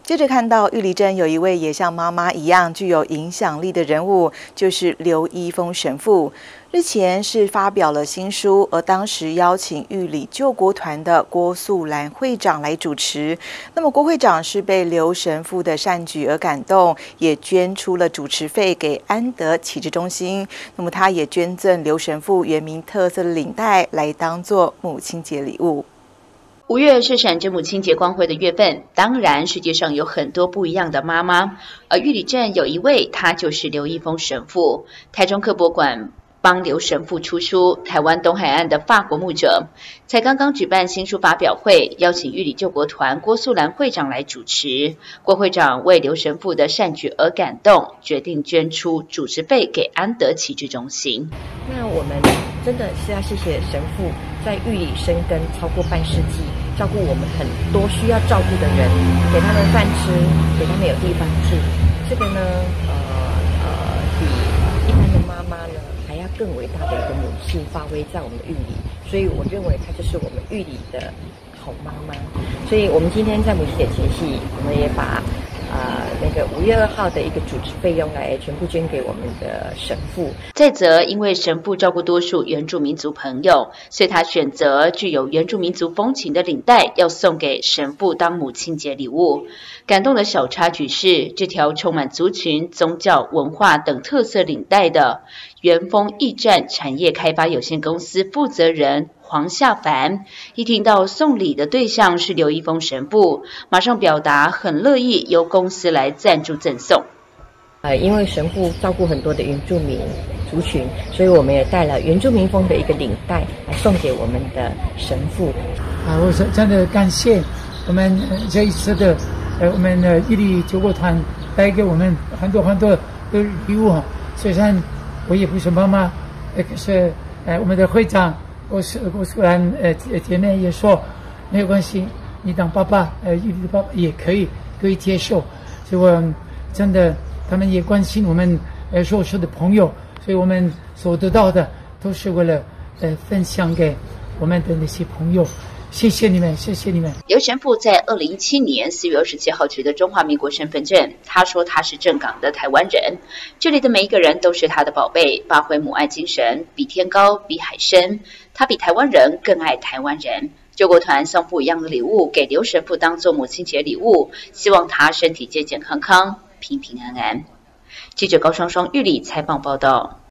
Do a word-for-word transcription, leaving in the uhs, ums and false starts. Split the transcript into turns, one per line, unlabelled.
接着看到玉里镇有一位也像妈妈一样具有影响力的人物，就是刘一峰神父。日前是发表了新书，而当时邀请玉里救国团的郭素兰会长来主持。那么郭会长是被刘神父的善举而感动，也捐出了主持费给安德启智中心。那么他也捐赠刘神父原名特色的领带来当做母亲节礼物。
五月是闪着母亲节光辉的月份，当然世界上有很多不一样的妈妈，而玉里镇有一位，他就是刘一峰神父。台中科博馆帮刘神父出书，台湾东海岸的法国牧者，才刚刚举办新书发表会，邀请玉里救国团郭素兰会长来主持。郭会长为刘神父的善举而感动，决定捐出主持费给安德启智中心。
那我们真的是要谢谢神父在玉里生根超过半世纪，照顾我们很多需要照顾的人，给他们饭吃，给他们有地方住。这个呢，呃呃，比一般的妈妈呢还要更伟大的一个母性发挥在我们的玉里，所以我认为她就是我们玉里的好妈妈。所以我们今天在母亲节前夕，我们也把啊、呃，那个五月二号的一个主持费用来全部捐给我们的神父。
再则，因为神父照顾多数原住民族朋友，所以他选择具有原住民族风情的领带，要送给神父当母亲节礼物。感动的小插曲是，这条充满族群、宗教、文化等特色领带的元丰驿站产业开发有限公司负责人黄夏凡，一听到送礼的对象是刘一峰神父，马上表达很乐意由公司来赞助赠送。
呃，因为神父照顾很多的原住民族群，所以我们也带了原住民风的一个领带来送给我们的神父。
啊，我是真的感谢我们、呃、这一次的呃我们的玉里救国团带给我们很多很多的礼物哈。虽然我也不是妈妈，呃可是呃我们的会长。我是我虽然呃姐妹也说没有关系，你当爸爸呃玉里的爸爸也可以可以接受，所以我真的他们也关心我们呃所说的朋友，所以我们所得到的都是为了呃分享给我们的那些朋友。谢谢你们，谢谢你们。
刘神父在二零一七年四月二十七号取得中华民国身份证，他说他是正港的台湾人，这里的每一个人都是他的宝贝，发挥母爱精神，比天高，比海深，他比台湾人更爱台湾人。救国团送不一样的礼物给刘神父当做母亲节礼物，希望他身体健健康康，平平安安。记者高双双玉里采访报道。